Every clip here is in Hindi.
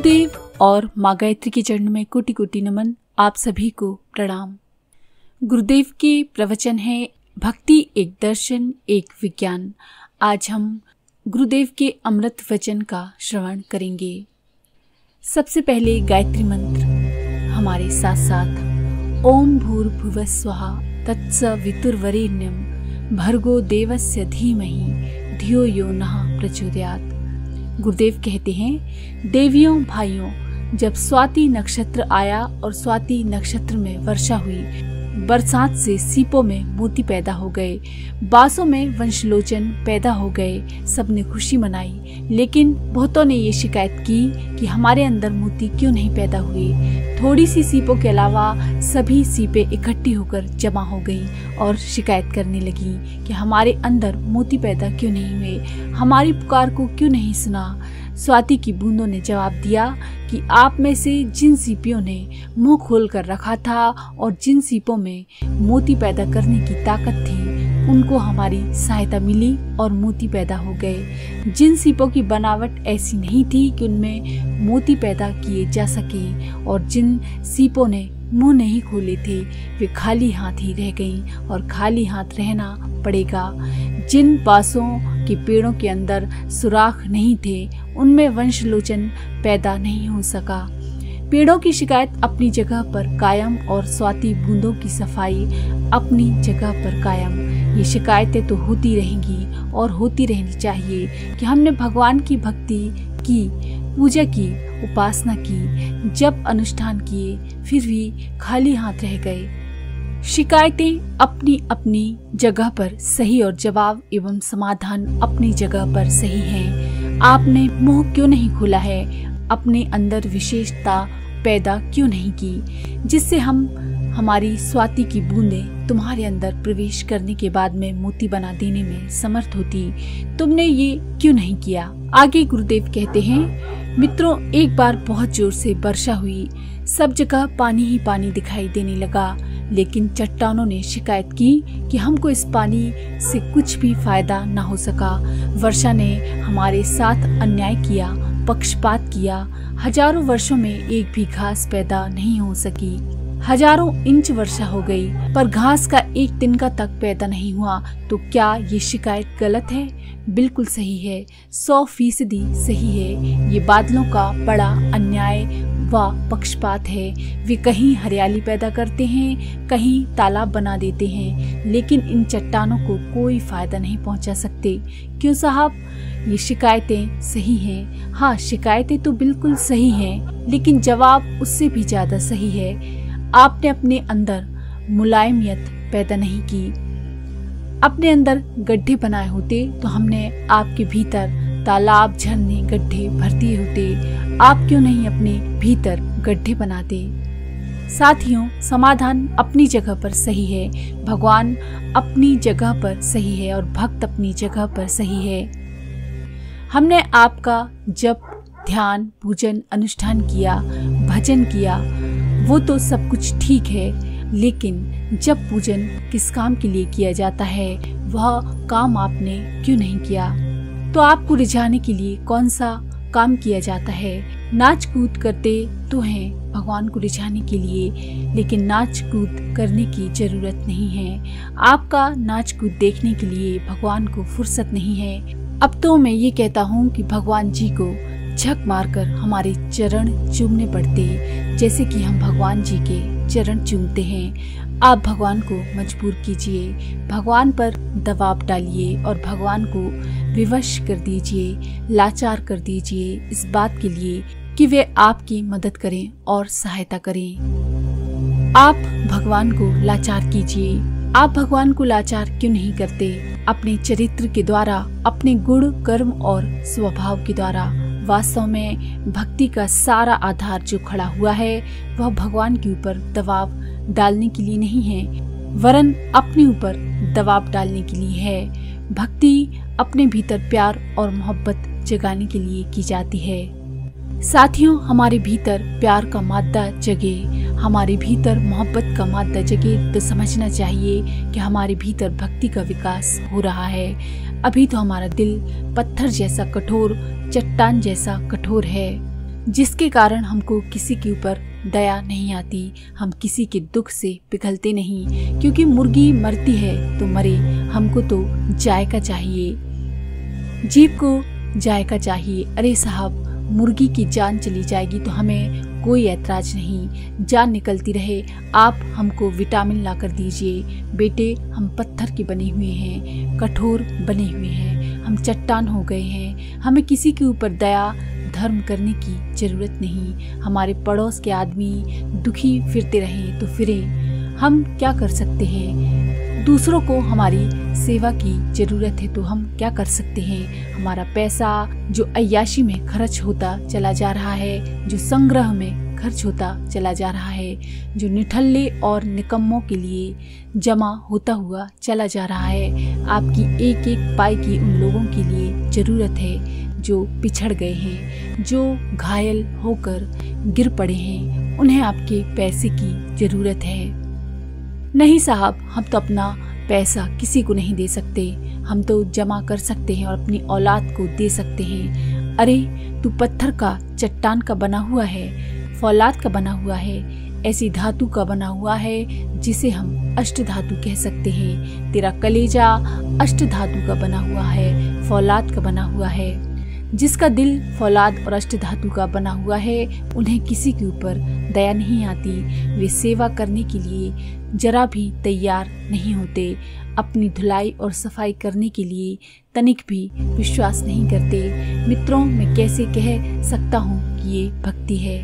गुरुदेव और माँ गायत्री के चरणों में कोटि कोटि नमन। आप सभी को प्रणाम। गुरुदेव के प्रवचन है भक्ति एक दर्शन एक विज्ञान। आज हम गुरुदेव के अमृत वचन का श्रवण करेंगे। सबसे पहले गायत्री मंत्र हमारे साथ साथ ओम भूर्भुवः स्वः तत्सवितुर्वरेण्यं भर्गो देवस्य धीमहि धियो यो नः प्रचोदयात्। गुरुदेव कहते हैं, देवियों भाइयों, जब स्वाति नक्षत्र आया और स्वाति नक्षत्र में वर्षा हुई, बरसात से सीपों में मोती पैदा हो गए, बांसों में वंशलोचन पैदा हो गए। सबने खुशी मनाई, लेकिन बहुतों ने ये शिकायत की कि हमारे अंदर मोती क्यों नहीं पैदा हुए। थोड़ी सी सीपों के अलावा सभी सीपें इकट्ठी होकर जमा हो गईं और शिकायत करने लगी कि हमारे अंदर मोती पैदा क्यों नहीं हुए, हमारी पुकार को क्यों नहीं सुना। स्वाति की बूंदों ने जवाब दिया कि आप में से जिन सीपियों ने मुंह खोल कर रखा था और जिन सीपों में मोती पैदा करने की ताकत थी, उनको हमारी सहायता मिली और मोती पैदा हो गए। जिन सीपों की बनावट ऐसी नहीं थी कि उनमें मोती पैदा किए जा सके और जिन सीपों ने मुंह नहीं खोले थे, वे खाली हाथ ही रह गईं और खाली हाथ रहना पड़ेगा। जिन बांसों के पेड़ों के अंदर सुराख नहीं थे, उनमें वंशलोचन पैदा नहीं हो सका। पेड़ों की शिकायत अपनी जगह पर कायम और स्वाति बूंदों की सफाई अपनी जगह पर कायम। ये शिकायतें तो होती रहेंगी और होती रहनी चाहिए कि हमने भगवान की भक्ति की, पूजा की, उपासना की, जप अनुष्ठान किए, फिर भी खाली हाथ रह गए। शिकायतें अपनी अपनी जगह पर सही और जवाब एवं समाधान अपनी जगह पर सही हैं। आपने मुंह क्यों नहीं खोला है, अपने अंदर विशेषता पैदा क्यों नहीं की, जिससे हमारी स्वाति की बूंदें तुम्हारे अंदर प्रवेश करने के बाद में मोती बना देने में समर्थ होती। तुमने ये क्यों नहीं किया। आगे गुरुदेव कहते हैं, मित्रों, एक बार बहुत जोर से वर्षा हुई, सब जगह पानी ही पानी दिखाई देने लगा, लेकिन चट्टानों ने शिकायत की कि हमको इस पानी से कुछ भी फायदा न हो सका। वर्षा ने हमारे साथ अन्याय किया, पक्षपात किया। हजारों वर्षों में एक भी घास पैदा नहीं हो सकी। हजारों इंच वर्षा हो गई, पर घास का एक तिनका तक पैदा नहीं हुआ। तो क्या ये शिकायत गलत है? बिल्कुल सही है, 100% सही है। ये बादलों का बड़ा अन्याय व पक्षपात है। वे कहीं हरियाली पैदा करते हैं, कहीं तालाब बना देते हैं, लेकिन इन चट्टानों को कोई फायदा नहीं पहुंचा सकते। क्यों साहब? ये शिकायतें सही हैं। हाँ, शिकायतें तो बिल्कुल सही हैं, लेकिन जवाब उससे भी ज्यादा सही है। आपने अपने अंदर मुलायमियत पैदा नहीं की। अपने अंदर गड्ढे बनाए होते तो हमने आपके भीतर तालाब, झरने, गड्ढे भर दिए होते। आप क्यों नहीं अपने भीतर गड्ढे बनाते? साथियों, समाधान अपनी जगह पर सही है, भगवान अपनी जगह पर सही है और भक्त अपनी जगह पर सही है। हमने आपका जप, ध्यान, पूजन, अनुष्ठान किया, भजन किया, वो तो सब कुछ ठीक है, लेकिन जब पूजन किस काम के लिए किया जाता है, वह काम आपने क्यों नहीं किया? तो आपको रिझाने के लिए कौन सा काम किया जाता है? नाच कूद करते तो हैं भगवान को रिझाने के लिए, लेकिन नाच कूद करने की जरूरत नहीं है। आपका नाच कूद देखने के लिए भगवान को फुर्सत नहीं है। अब तो मैं ये कहता हूँ कि भगवान जी को झक मारकर हमारे चरण चूमने पड़ते, जैसे कि हम भगवान जी के चरण चूमते हैं। आप भगवान को मजबूर कीजिए, भगवान पर दबाव डालिए और भगवान को विवश कर दीजिए, लाचार कर दीजिए इस बात के लिए कि वे आपकी मदद करें और सहायता करें। आप भगवान को लाचार कीजिए। आप भगवान को लाचार क्यों नहीं करते? अपने चरित्र के द्वारा, अपने गुण, कर्म और स्वभाव के द्वारा। वास्तव में भक्ति का सारा आधार जो खड़ा हुआ है, वह भगवान के ऊपर दबाव डालने के लिए नहीं है, वरन अपने ऊपर दबाव डालने के लिए है। भक्ति अपने भीतर प्यार और मोहब्बत जगाने के लिए की जाती है। साथियों, हमारे भीतर प्यार का मादा जगे, हमारे भीतर मोहब्बत का मादा जगे, तो समझना चाहिए कि हमारे भीतर भक्ति का विकास हो रहा है। अभी तो हमारा दिल पत्थर जैसा कठोर, चट्टान जैसा कठोर है। जिसके कारण हमको किसी के ऊपर दया नहीं आती, हम किसी के दुख से पिघलते नहीं, क्योंकि मुर्गी मरती है तो मरे, हमको तो जायका चाहिए, जीव को जायका चाहिए। अरे साहब, मुर्गी की जान चली जाएगी तो हमें कोई ऐतराज नहीं, जान निकलती रहे, आप हमको विटामिन ला कर दीजिए। बेटे, हम पत्थर के बने हुए हैं, कठोर बने हुए हैं, हम चट्टान हो गए हैं, हमें किसी के ऊपर दया धर्म करने की जरूरत नहीं। हमारे पड़ोस के आदमी दुखी फिरते रहें तो फिरे, हम क्या कर सकते हैं? दूसरों को हमारी सेवा की जरूरत है तो हम क्या कर सकते हैं? हमारा पैसा जो अय्याशी में खर्च होता चला जा रहा है, जो संग्रह में खर्च होता चला जा रहा है, जो निठल्ले और निकम्मों के लिए जमा होता हुआ चला जा रहा है, आपकी एक एक पाई की उन लोगों के लिए जरूरत है जो पिछड़ गए हैं, जो घायल होकर गिर पड़े हैं, उन्हें आपके पैसे की जरूरत है। नहीं साहब, हम तो अपना पैसा किसी को नहीं दे सकते, हम तो जमा कर सकते हैं और अपनी औलाद को दे सकते हैं। अरे तू पत्थर का, चट्टान का बना हुआ है, फौलाद का बना हुआ है, ऐसी धातु का बना हुआ है जिसे हम अष्ट धातु कह सकते हैं। तेरा कलेजा अष्ट धातु का बना हुआ है, फौलाद का बना हुआ है। जिसका दिल फौलाद और अष्ट धातु का बना हुआ है, उन्हें किसी के ऊपर दया नहीं आती, वे सेवा करने के लिए जरा भी तैयार नहीं होते, अपनी धुलाई और सफाई करने के लिए तनिक भी विश्वास नहीं करते। मित्रों, मैं कैसे कह सकता हूँ कि ये भक्ति है?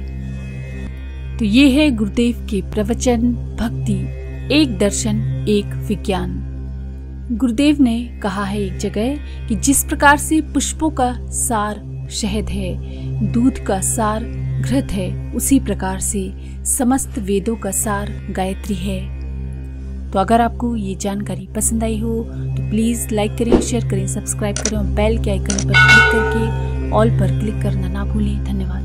तो ये है गुरुदेव के प्रवचन भक्ति, एक दर्शन एक विज्ञान। गुरुदेव ने कहा है एक जगह कि जिस प्रकार से पुष्पों का सार शहद है, दूध का सार घृत है, उसी प्रकार से समस्त वेदों का सार गायत्री है। तो अगर आपको ये जानकारी पसंद आई हो तो प्लीज़ लाइक करें, शेयर करें, सब्सक्राइब करें और बेल के आइकन पर क्लिक करके ऑल पर क्लिक करना ना भूलें। धन्यवाद।